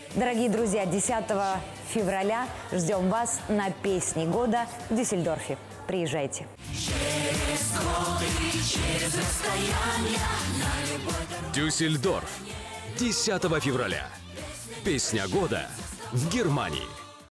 Дорогие друзья, 10 февраля ждем вас на «Песни года» в Дюссельдорфе. Приезжайте. Дюссельдорф. 10 февраля. Песня года в Германии.